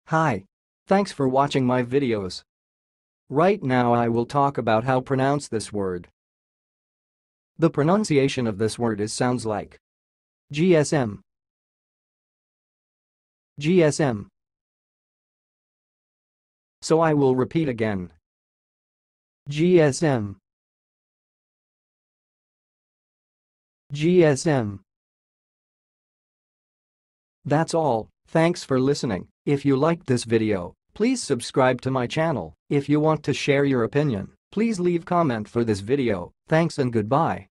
Hi. Thanks for watching my videos. Right now I will talk about how pronounce this word. The pronunciation of this word sounds like GSM, GSM. So I will repeat again. GSM, GSM. That's all. Thanks for listening. If you liked this video, please subscribe to my channel. If you want to share your opinion, please leave comment for this video. Thanks and goodbye.